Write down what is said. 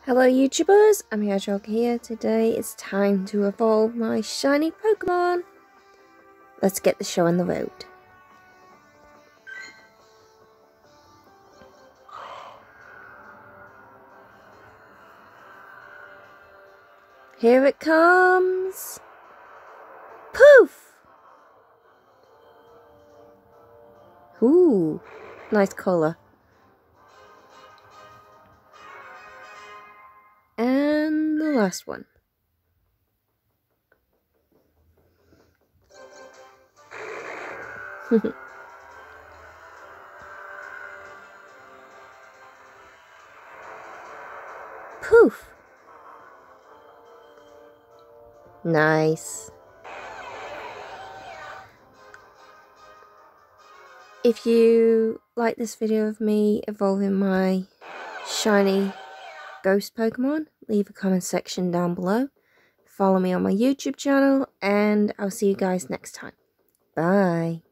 Hello YouTubers, Annmarie Hedgehog here. Today it's time to evolve my shiny Pokemon. Let's get the show on the road. Here it comes! Poof! Ooh, nice colour. And the last one. Poof! Nice. If you like this video of me evolving my shiny ghost Pokemon, leave a comment section down below. Follow me on my YouTube channel, and I'll see you guys next time. Bye.